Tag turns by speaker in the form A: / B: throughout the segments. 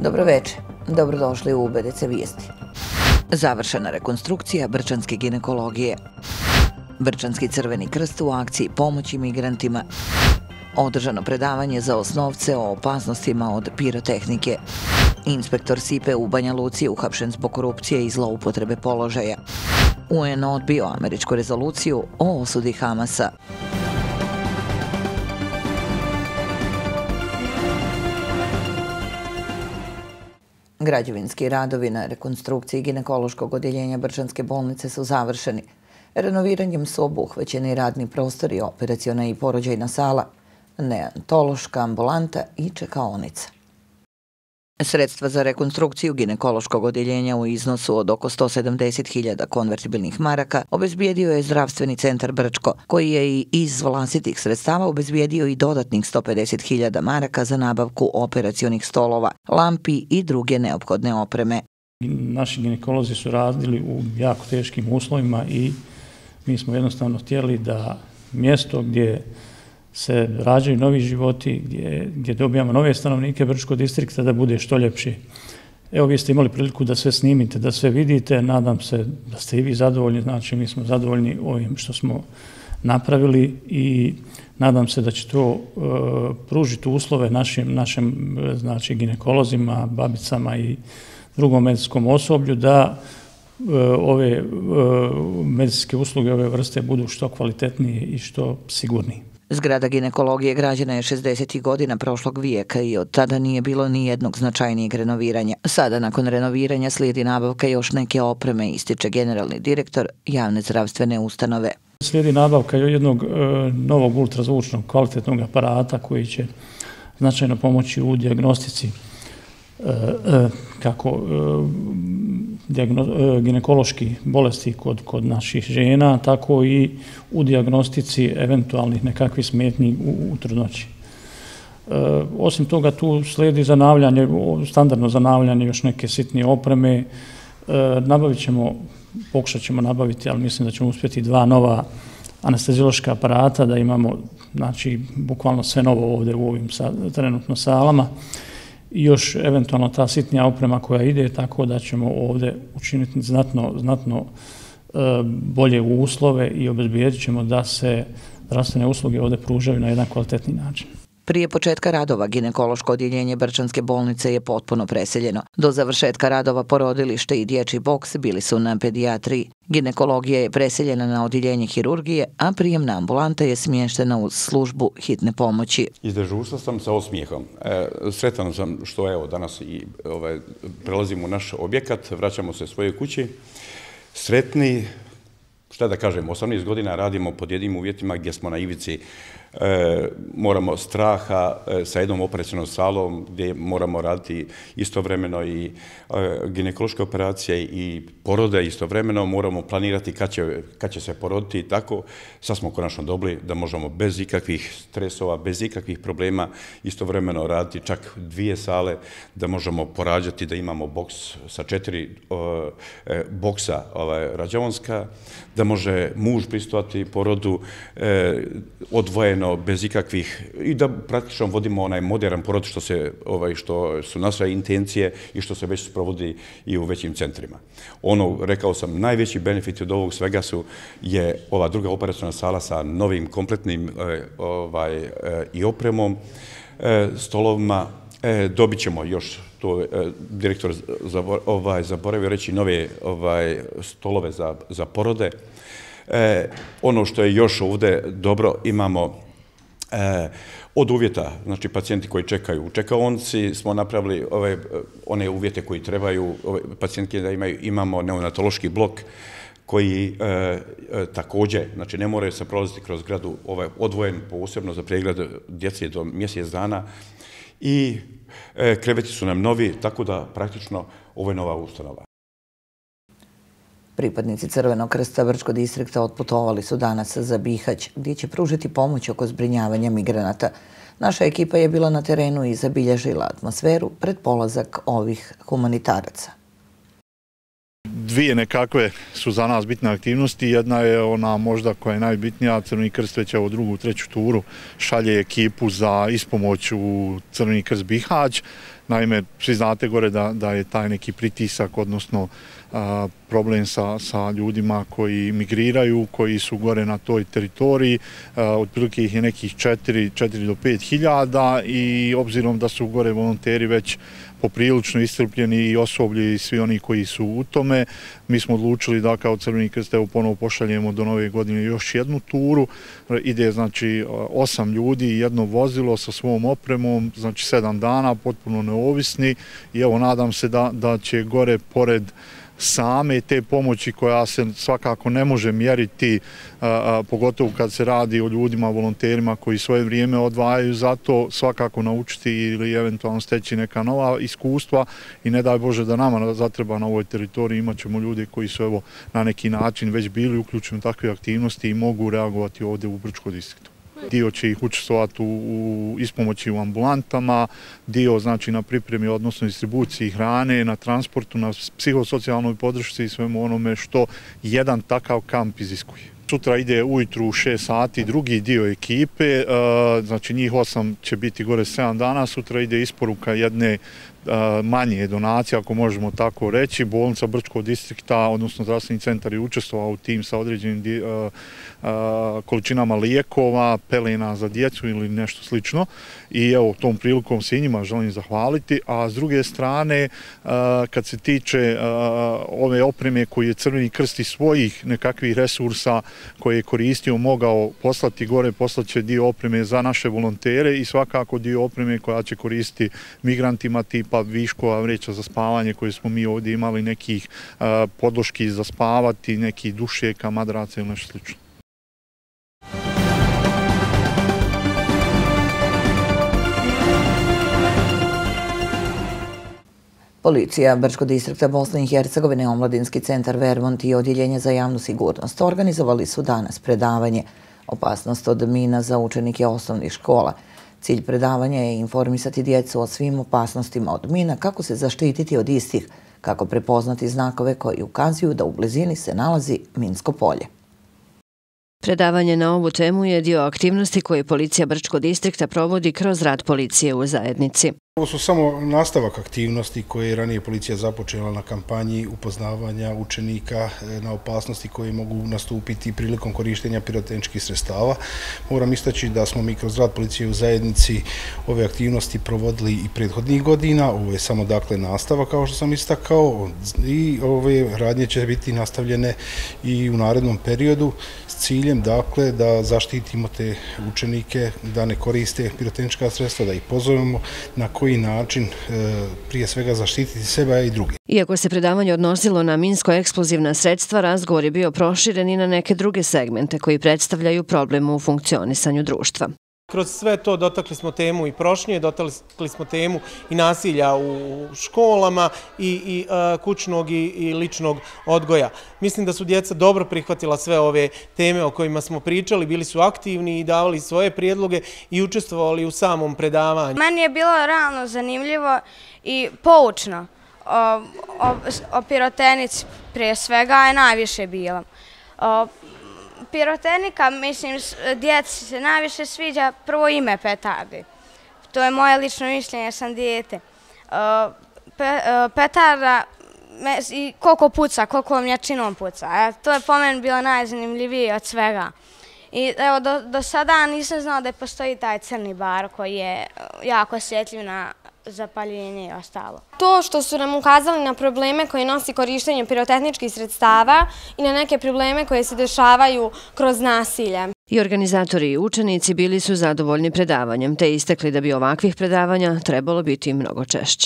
A: Dobroveče, dobrodošli u BDC Vijesti. Završena rekonstrukcija brčanske ginekologije. Brčanski Crveni krst u akciji pomoći migrantima. Održano predavanje za osnovce o opasnostima od pirotehnike. Inspektor Sipe u Banja Luci uhapšen zbog korupcije i zloupotrebe položaja. UN odbio američku rezoluciju o osudi Hamasa. Građevinski radovi na rekonstrukciji ginekološkog odjeljenja Brčanske bolnice su završeni. Renoviranjem su obuhvaćeni radni prostori, operaciona i porođajna sala, neonatološka ambulanta i čekaonica. Sredstva za rekonstrukciju ginekološkog odjeljenja u iznosu od oko 170.000 konvertibilnih maraka obezbijedio je Zdravstveni centar Brčko, koji je i iz vlastitih sredstava obezbijedio i dodatnih 150.000 maraka za nabavku operacionih stolova, lampi i druge neophodne opreme.
B: Naši ginekolozi su radili u jako teškim uslovima i mi smo jednostavno htjeli da mjesto gdje se rađaju novi životi, gdje dobijamo nove stanovnike Brčkog distrikta da bude što ljepši. Evo, vi ste imali priliku da sve snimite, da sve vidite. Nadam se da ste i vi zadovoljni. Znači, mi smo zadovoljni ovim što smo napravili i nadam se da će to pružiti uslove našim znači, ginekolozima, babicama i drugom medicinskom osoblju da ove medicinske usluge ove vrste budu što kvalitetnije i što sigurnije.
A: Zgrada ginekologije građena je 60. godina prošlog vijeka i od tada nije bilo ni jednog značajnijeg renoviranja. Sada, nakon renoviranja, slijedi nabavka još neke opreme, ističe generalni direktor javne zdravstvene ustanove.
B: Slijedi nabavka jednog novog ultrazvučnog kvalitetnog aparata koji će značajno pomoći u dijagnostici kako ginekoloških bolesti kod naših žena, tako i u dijagnostici eventualnih nekakvih smetnji u trudnoći. Osim toga, tu slijedi zanavljanje, standardno zanavljanje još neke sitnije opreme. Pokušat ćemo nabaviti, ali mislim da ćemo uspjeti 2 nova anesteziološka aparata, da imamo znači, bukvalno sve novo ovdje u ovim trenutno salama. I još eventualno ta sitnija oprema koja ide, tako da ćemo ovdje učiniti znatno bolje uslove i obezbijedit ćemo da se zdravstvene usluge ovdje pružaju na jedan kvalitetni način.
A: Prije početka radova ginekološko odjeljenje Brčanske bolnice je potpuno preseljeno. Do završetka radova porodilište i dječji boks bili su na pedijatriji. Ginekologija je preseljena na odjeljenje hirurgije, a prijemna ambulanta je smještena u službu hitne pomoći.
C: Iz dežurstva sam sa osmijehom. Sretan sam što evo danas i prelazimo u naš objekat, vraćamo se svojoj kući. Sretni, šta da kažem, 18 godina radimo pod jednim uvjetima gdje smo na ivici. Moramo straha sa jednom operacionom salom gdje moramo raditi istovremeno i ginekološke operacije i porode istovremeno, moramo planirati kad će se poroditi i tako. Sad smo konačno dobili da možemo bez ikakvih stresova, bez ikakvih problema istovremeno raditi čak 2 sale, da možemo porađati, da imamo boks sa 4 boksa rađavonska, da može muž prisustvovati porodu odvojeno bez ikakvih i da praktično vodimo onaj modern porod što su naše intencije i što se već sprovodi i u većim centrima. Rekao sam, najveći benefit od ovog svega je ova druga operaciona sala sa novim kompletnim i opremom, stolovima. Dobit ćemo još, to direktor zaboravio reći, nove stolove za porode. Ono što je još ovdje dobro, imamo od uvjeta, znači pacijenti koji čekaju u čekaonici, smo napravili one uvjete koji trebaju pacijentke da imamo neonatološki blok koji također, znači ne moraju se prolaziti kroz zgradu, odvojen posebno za pregled djece do mjesec dana i kreveti su nam novi, tako da praktično ovo je nova ustanova.
A: Pripadnici Crvenog krsta Brčkog distrikta otputovali su danas za Bihać, gdje će pružiti pomoć oko zbrinjavanja migranata. Naša ekipa je bila na terenu i zabilježila atmosferu pred polazak ovih humanitaraca.
D: Dvije nekakve su za nas bitne aktivnosti. Jedna je ona možda koja je najbitnija. Crveni krst već u drugu, treću turu šalje ekipu za ispomoć u Crveni krst Bihać. Naime, svi znate gore da je taj neki pritisak, odnosno problem sa ljudima koji migriraju, koji su gore na toj teritoriji. Otprilike ih je nekih 4 do 5 hiljada i obzirom da su gore volonteri već poprilično iscrpljeni i osoblje i svi oni koji su u tome, mi smo odlučili da kao Crveni krst ponovo pošaljemo do nove godine još jednu turu. Ide znači 8 ljudi i jedno vozilo sa svom opremom, znači 7 dana, potpuno neovisni i evo nadam se da će gore pored same te pomoći koja se svakako ne može mjeriti, pogotovo kad se radi o ljudima, volonterima koji svoje vrijeme odvajaju za to, svakako naučiti ili eventualno steći neka nova iskustva i ne daj Bože da nama zatreba na ovoj teritoriji, imat ćemo ljude koji su evo na neki način već bili uključeni u takve aktivnosti i mogu reagovati ovdje u Brčkom distriktu. Dio će ih učestvovati u ispomoći u ambulantama, dio znači na pripremi, odnosno distribuciji hrane, na transportu, na psihosocijalnoj podršci i svemu onome što jedan takav kamp iziskuje. Sutra ide ujutru u 6 sati drugi dio ekipe, znači njih 8 će biti gore 7 dana, sutra ide isporuka jedne manje donacije, ako možemo tako reći. Bolnica Brčkog distrikta, odnosno zdravstveni centar je učestvovao u tim sa određenim količinama lijekova, pelena za djecu ili nešto slično. I evo, tom prilikom se i njima želim zahvaliti. A s druge strane, kad se tiče ove opreme koje je Crveni krst iz svojih nekakvih resursa koje je koristio, mogao poslati gore, poslaće dio opreme za naše volontere i svakako dio opreme koja će koristiti migrantima tipa viškova vreća za spavanje koje smo mi ovdje imali, nekih podloški za spavati, nekih dušeka, madraca ili nešto slično.
A: Policija Brčkog distrikta Bosne i Hercegovine, Omladinski centar Vermont i Odjeljenje za javnu sigurnost organizovali su danas predavanje Opasnost od mina za učenike osnovnih škola. Cilj predavanja je informisati djecu o svim opasnostima od mina, kako se zaštititi od istih, kako prepoznati znakove koji ukazuju da u blizini se nalazi minsko polje.
E: Predavanje na ovu temu je dio aktivnosti koje policija Brčkog distrikta provodi kroz rad policije u zajednici.
F: Ovo su samo nastavak aktivnosti koje je ranije policija započela na kampanji upoznavanja učenika na opasnosti koje mogu nastupiti prilikom korištenja pirotehničkih sredstava. Moram istaći da smo mi kroz rad policije u zajednici ove aktivnosti provodili i prethodnih godina. Ovo je samo dakle nastavak, kao što sam istakao, i ove radnje će biti nastavljene i u narednom periodu s ciljem dakle da zaštitimo te učenike, da ne koriste pirotehnička sredstva, da ih pozovemo na koji način prije svega zaštititi sebe i druge.
E: Iako se predavanje odnosilo na minsko-eksplozivna sredstva, razgovor je bio proširen i na neke druge segmente koji predstavljaju problem u funkcionisanju društva.
G: Kroz sve to dotakli smo temu i prošnje, dotakli smo temu i nasilja u školama i kućnog i ličnog odgoja. Mislim da su djeca dobro prihvatila sve ove teme o kojima smo pričali, bili su aktivni i davali svoje prijedloge i učestvovali u samom predavanju.
H: Meni je bilo realno zanimljivo i poučno. O pirotehnici prije svega je najviše bilo. Pirotehnika, mislim, djeci se najviše sviđa prvo ime petardi. To je moje lično mišljenje, jer sam dijete. Petarda, koliko puca, koliko mjačinom puca. To je po meni bilo najzanimljivije od svega. I evo, do sada nisam znao da postoji taj crni bar koji je jako osjetljiv na zapaljenje i ostalo.
I: To što su nam ukazali na probleme koje nosi korištenje pirotehničkih sredstava i na neke probleme koje se dešavaju kroz nasilje.
E: I organizatori i učenici bili su zadovoljni predavanjem, te istakli da bi ovakvih predavanja trebalo biti mnogo češće.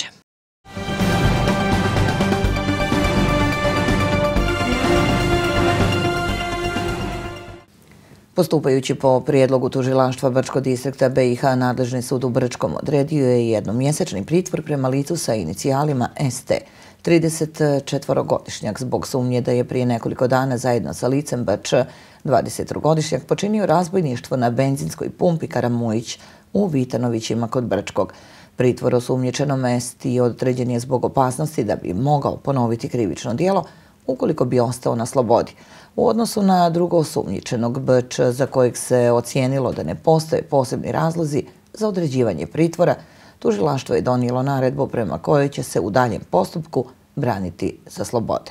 A: Postupajući po prijedlogu tužilaštva Brčkog distrikta BiH, nadležni sud u Brčkom odredio je jednomjesečni pritvor prema licu sa inicijalima ST, 34-godišnjak, zbog sumnje da je prije nekoliko dana zajedno sa licem BČ, 23-godišnjak, počinio razbojništvo na benzinskoj pumpi Karamujić u Vitanovićima kod Brčkog. Pritvor osumnjičenom ST određen je zbog opasnosti da bi mogao ponoviti krivično djelo ukoliko bi ostao na slobodi. U odnosu na drugo osumnjičenog BČ, za kojeg se ocijenilo da ne postoje posebni razlozi za određivanje pritvora, Tužilaštvo je donijelo naredbu prema kojoj će se u daljem postupku braniti sa slobode.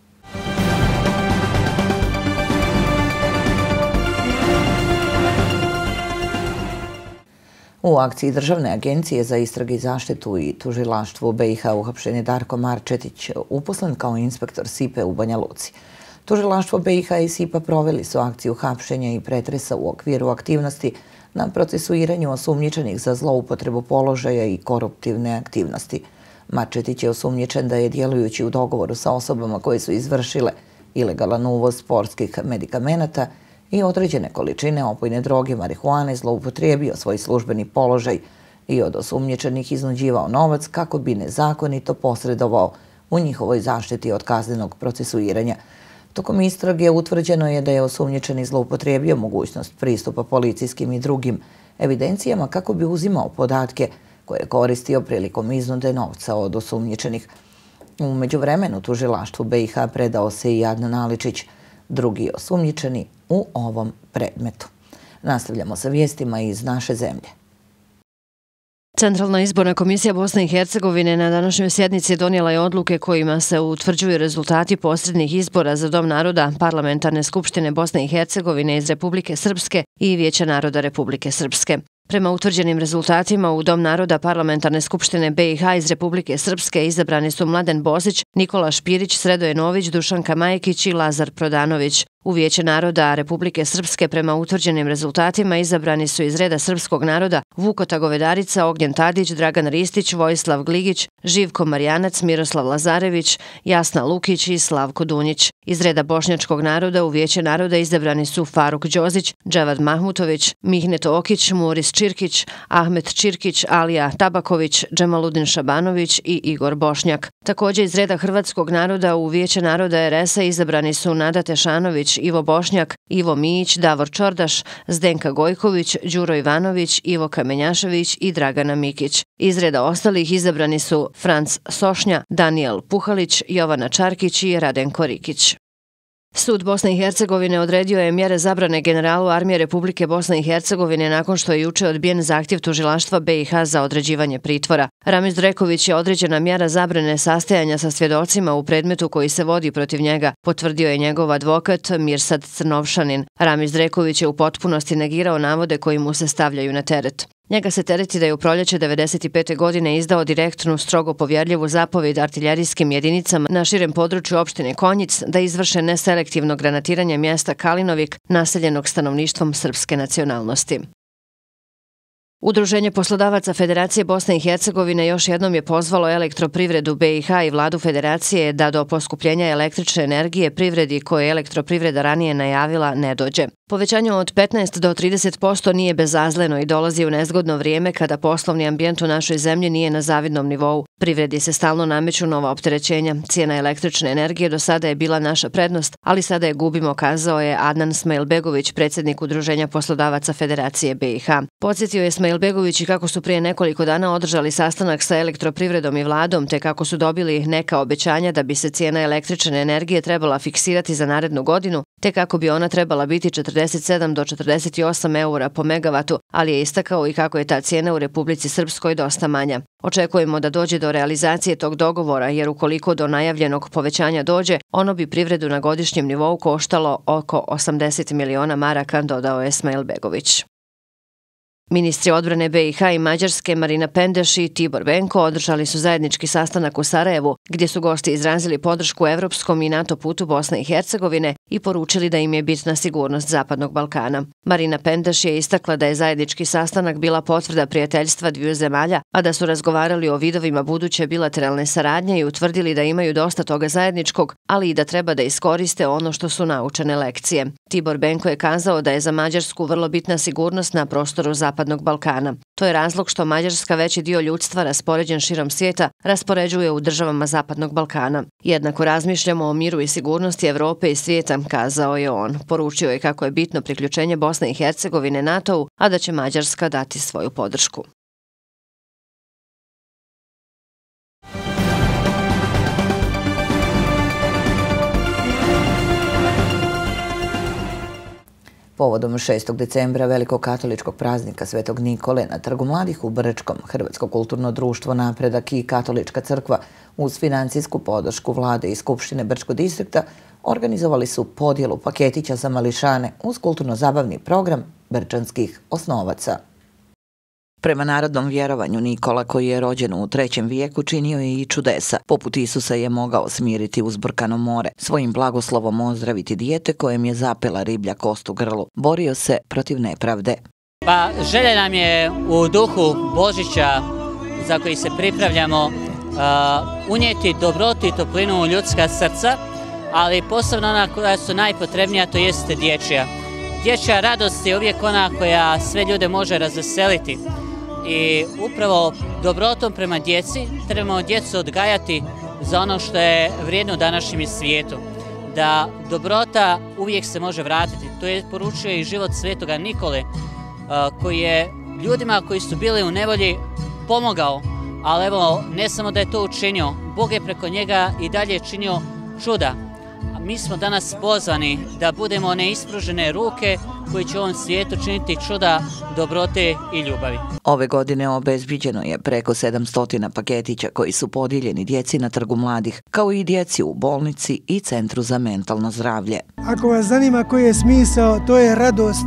A: U akciji Državne agencije za istrage i zaštitu i tužilaštvu BiH uhapšen je Darko Marčetić, uposlen kao inspektor SIPA u Banja Luci. Tužilaštvo BiH i SIPA proveli su akciju hapšenja i pretresa u okviru aktivnosti na procesuiranju osumnjičenih za zloupotrebu položaja i koruptivne aktivnosti. Marčetić je osumnjičen da je, djelujući u dogovoru sa osobama koje su izvršile ilegalan uvoz sportskih medikamenata i određene količine opojne droge marihuane, zloupotrijebio svoj službeni položaj i od osumnjičenih iznuđivao novac kako bi nezakonito posredovao u njihovoj zaštiti od kaznenog procesuiranja. Tokom istrage utvrđeno je da je osumnjičeni zloupotrijebio mogućnost pristupa policijskim i drugim evidencijama kako bi uzimao podatke koje je koristio prilikom iznude novca od osumnjičenih. U međuvremenu tužilaštvu BiH predao se i Adnan Aličić, drugi osumnjičeni u ovom predmetu. Nastavljamo sa vijestima iz naše zemlje.
E: Centralna izborna komisija Bosne i Hercegovine na današnjoj sjednici donijela je odluke kojima se utvrđuju rezultati posrednih izbora za Dom naroda Parlamentarne skupštine Bosne i Hercegovine iz Republike Srpske i Vijeća naroda Republike Srpske. Prema utvrđenim rezultatima u Dom naroda Parlamentarne skupštine BiH iz Republike Srpske izabrani su Mladen Bozić, Nikola Špirić, Sredoje Nović, Dušanka Majekić i Lazar Prodanović. U Vijeće naroda Republike Srpske prema utvrđenim rezultatima izabrani su iz reda srpskog naroda Vuko Tagovedarica, Ognjen Tadić, Dragan Ristić, Vojislav Gligić, Živko Marijanac, Miroslav Lazarević, Jasna Lukić i Slavko Dunjić. Iz reda bošnjačkog naroda u Vijeće naroda izabrani su Faruk Đozić, Dževad Mahmutović, Mihnet Okić, Muris Čirkić, Ahmet Čirkić, Alija Tabaković, Džemaludin Šabanović i Igor Bošnjak. Također iz reda hrvatskog naroda u Vijeće naroda RS-a izabrani su Nada Tešanović, Ivo Bošnjak, Ivo Mijić, Davor Čordaš, Zdenka Gojković, Đuro Ivanović, Ivo Kamenjašević i Dragana Mikić. Iz reda ostalih izabrani su Franc Sošnja, Danijel Puhalić, Jovana Čarkić i Radenko Rikić. Sud Bosne i Hercegovine odredio je mjere zabrane generalu Armije Republike Bosne i Hercegovine nakon što je juče odbijen zahtjev tužilaštva BiH za određivanje pritvora. Ramiz Dreković je određena mjera zabrane sastajanja sa svjedocima u predmetu koji se vodi protiv njega, potvrdio je njegov advokat Mirsad Crnovšanin. Ramiz Dreković je u potpunosti negirao navode koji mu se stavljaju na teret. Njega se tereti da je u proljeće 1995. godine izdao direktnu, strogo povjerljivu zapovjed artiljerijskim jedinicama na širem području opštine Konjic da izvrše neselektivno granatiranje mjesta Kalinovik, naseljenog stanovništvom srpske nacionalnosti. Udruženje poslodavaca Federacije Bosne i Hercegovine još jednom je pozvalo Elektroprivredu BiH i vladu Federacije da do poskupljenja električne energije privredi koje je Elektroprivreda ranije najavila ne dođe. Povećanje od 15 do 30% nije bezazleno i dolazi u nezgodno vrijeme kada poslovni ambijent u našoj zemlji nije na zavidnom nivou. Privredi se stalno nameću nova opterećenja. Cijena električne energije do sada je bila naša prednost, ali sada je gubimo, kazao je Adnan Smajlbegović, predsjednik Udruženja poslodavaca Federacije BiH. Podsjetio je Smajlbegović i kako su prije nekoliko dana održali sastanak sa Elektroprivredom i vladom, te kako su dobili neka obećanja da bi se cijena električne energije trebala fiksirati za narednu godinu, te kako bi ona trebala biti 47 do 48 eura po megavatu, ali je istakao i kako je ta cijena u Republici Srpskoj dosta manja. Očekujemo da dođe do realizacije tog dogovora, jer ukoliko do najavljenog povećanja dođe, ono bi privredu na godišnjem nivou koštalo oko 80 miliona maraka, dodao je Smajlbegović. Ministri odbrane BiH i Mađarske Marina Pendeš i Tibor Benko održali su zajednički sastanak u Sarajevu, gdje su gosti izrazili podršku evropskom i NATO putu Bosne i Hercegovine i poručili da im je bitna sigurnost Zapadnog Balkana. Marina Pendeš je istakla da je zajednički sastanak bila potvrda prijateljstva dviju zemalja, a da su razgovarali o vidovima buduće bilateralne saradnje i utvrdili da imaju dosta toga zajedničkog, ali i da treba da iskoriste ono što su naučene lekcije. Tibor Benko je kazao da je za Mađarsku vrlo bitna sigurnost na prostoru Zapadnog Balkana. To je razlog što Mađarska veći dio ljudstva raspoređen širom svijeta raspoređuje u državama Zapadnog Balkana. Jednako razmišljamo o miru i sigurnosti Evrope i svijeta, kazao je on. Poručio je kako je bitno priključenje Bosne i Hercegovine NATO-u, a da će Mađarska dati svoju podršku.
A: Povodom 6. decembra velikog katoličkog praznika Svetog Nikole na Trgu mladih u Brčkom, Hrvatsko kulturno društvo Napredak i Katolička crkva uz financijsku podršku vlade i Skupštine Brčkog distrikta organizovali su podjelu paketića za mališane uz kulturno-zabavni program brčanskih osnovaca. Prema narodnom vjerovanju, Nikola, koji je rođen u 3. vijeku, činio je i čudesa. Poput Isusa je mogao smiriti uzburkano more, svojim blagoslovom ozdraviti dijete kojem je zapela riblja kost u grlu. Borio se protiv nepravde.
J: Pa želja nam je u duhu Božića za koji se pripravljamo unijeti dobrotu i toplinu u ljudska srca, ali posebno ona koja su najpotrebnija, to jeste dječja. Dječja radost je uvijek ona koja sve ljude može razveseliti. I upravo dobrotom prema djeci trebamo djecu odgajati za ono što je vrijedno u današnjem svijetu. Da dobrota uvijek se može vratiti. To je poručio i život Svetoga Nikole, koji je ljudima koji su bili u nevolji pomogao. Ali evo, ne samo da je to učinio, Bog je preko njega i dalje činio čuda. Mi smo danas pozvani da budemo neispružene ruke koji će u ovom svijetu činiti čuda, dobrote i ljubavi.
A: Ove godine obezbiđeno je preko 700 paketića koji su podijeljeni djeci na Trgu mladih, kao i djeci u bolnici i Centru za mentalno zdravlje.
K: Ako vas zanima koji je smisao, to je radost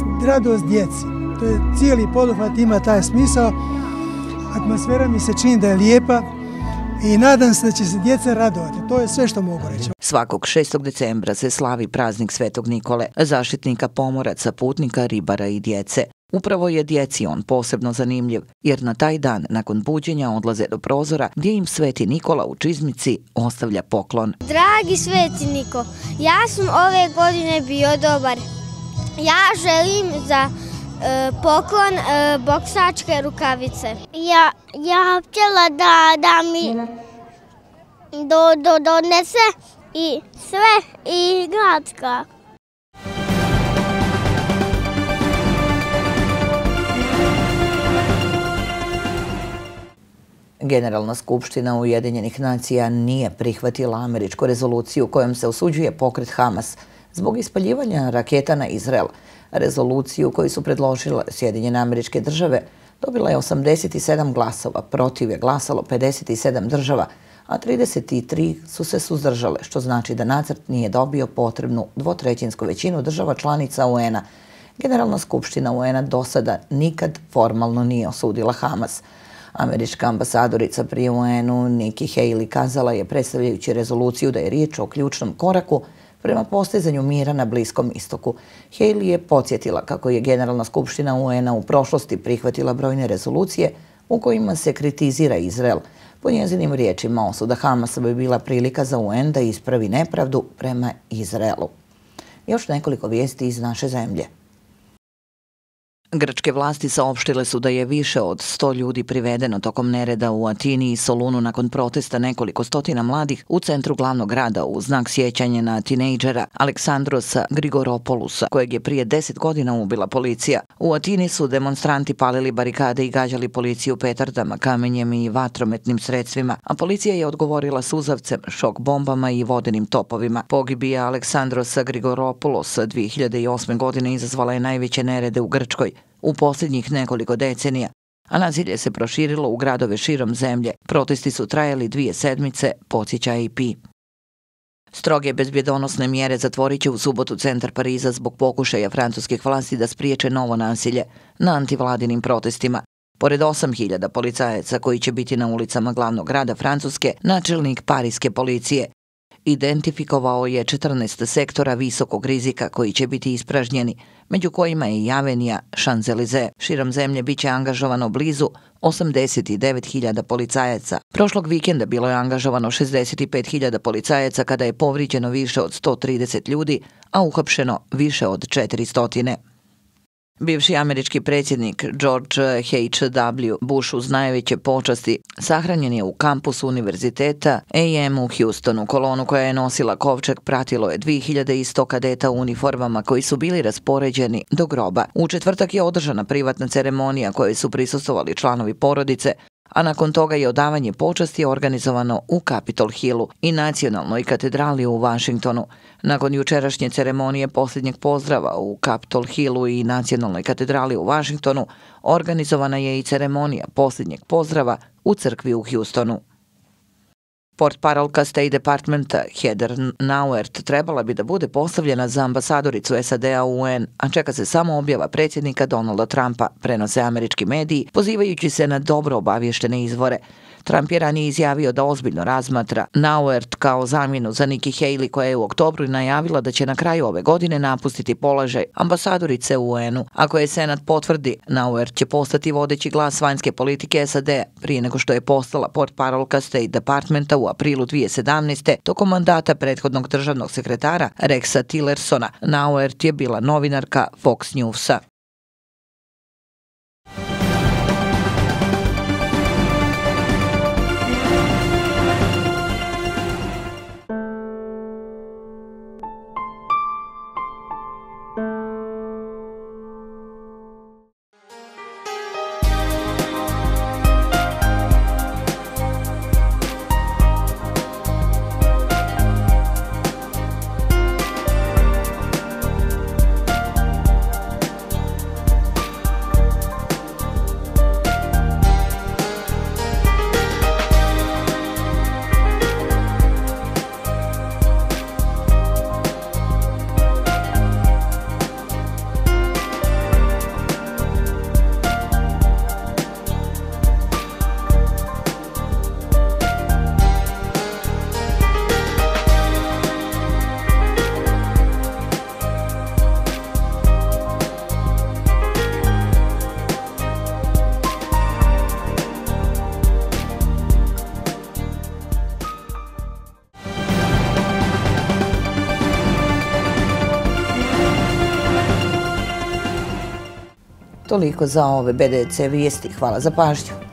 K: djeci. To je cijeli poduhvat ima taj smisao. Atmosfera mi se čini da je lijepa i nadam se da će se djeca radovati. To je sve što mogu reći.
A: Svakog 6. decembra se slavi praznik Svetog Nikole, zaštitnika pomoraca, putnika, ribara i djece. Upravo je djeci on posebno zanimljiv, jer na taj dan nakon buđenja odlaze do prozora gdje im Sveti Nikola u čizmici ostavlja poklon.
L: Dragi Sveti Niko, ja sam ove godine bio dobar. Ja želim za poklon boksačke rukavice. Ja htjela da mi donese i sve i gladka.
A: Generalna skupština Ujedinjenih nacija nije prihvatila američku rezoluciju kojom se osuđuje pokret Hamas zbog ispaljivanja raketa na Izrael. Rezoluciju koju su predložile Sjedinjene Američke Države dobila je 87 glasova, protiv je glasalo 57 država, a 33 su se suzdržale, što znači da nacrt nije dobio potrebnu dvotrećinsku većinu država članica UN-a. Generalna skupština UN-a do sada nikad formalno nije osudila Hamas. Američka ambasadorica pri UN-u Nikki Haley kazala je, predstavljajući rezoluciju, da je riječ o ključnom koraku prema postizanju mira na Bliskom istoku. Haley je podsjetila kako je Generalna skupština UN-a u prošlosti prihvatila brojne rezolucije u kojima se kritizira Izrael. Po njezinim riječima, osuda Hamasa bi bila prilika za UN da ispravi nepravdu prema Izraelu. Još nekoliko vijesti iz naše zemlje. Grčke vlasti saopštile su da je više od 100 ljudi privedeno tokom nereda u Atini i Solunu nakon protesta nekoliko stotina mladih u centru glavnog grada u znak sjećanja na tinejdžera Aleksandrosa Grigoropolusa, kojeg je prije 10 godina ubila policija. U Atini su demonstranti palili barikade i gađali policiju petardama, kamenjem i vatrometnim sredstvima, a policija je odgovorila suzavcem, šok bombama i vodenim topovima. Pogibija Aleksandrosa Grigoropoulosa 2008. godine izazvala je najveće nerede u Grčkoj u posljednjih nekoliko decenija, a nasilje se proširilo u gradove širom zemlje. Protesti su trajali 2 sedmice, podsjeća AP. Stroge bezbjedonosne mjere zatvorit će u subotu centar Pariza zbog pokušaja francuskih vlasti da spriječe novo nasilje na antivladinim protestima. Pored 8.000 policajaca koji će biti na ulicama glavnog grada Francuske, načelnik parijske policije identifikovao je 14 sektora visokog rizika koji će biti ispražnjeni, među kojima je i Avenija Champs-Élysées. Širom zemlje biće angažovano blizu 89.000 policajaca. Prošlog vikenda bilo je angažovano 65.000 policajaca kada je povrijeđeno više od 130 ljudi, a uhapšeno više od 400. Bivši američki predsjednik George H.W. Bush uz najveće počasti sahranjen je u kampusu univerziteta AM u Houstonu. Kolonu koja je nosila kovčeg pratilo je 2100 kadeta u uniformama koji su bili raspoređeni do groba. U četvrtak je održana privatna ceremonija kojoj su prisustvovali članovi porodice, a nakon toga je odavanje počasti organizovano u Capitol Hillu i Nacionalnoj katedrali u Vašingtonu. Nakon jučerašnje ceremonije posljednjeg pozdrava u Capitol Hillu i Nacionalnoj katedrali u Vašingtonu, organizovana je i ceremonija posljednjeg pozdrava u crkvi u Houstonu. Portparolka State Departmenta Heather Nauert trebala bi da bude postavljena za ambasadoricu SAD-a u UN, a čeka se samo objava predsjednika Donalda Trumpa, prenose američki mediji, pozivajući se na dobro obavještene izvore. Trump je ranije izjavio da ozbiljno razmatra Nauert kao zamjenu za Nikki Haley, koja je u oktobru najavila da će na kraju ove godine napustiti položaj ambasadorice u UN-u. Ako je Senat potvrdi, Nauert će postati vodeći glas vanjske politike SAD-a prije nego što je postala portparolka State Departmenta u aprilu 2017. tokom mandata prethodnog državnog sekretara Rexa Tillersona. Nauert je bila novinarka Fox Newsa. Toliko za ove BDC vijesti. Hvala za pažnju.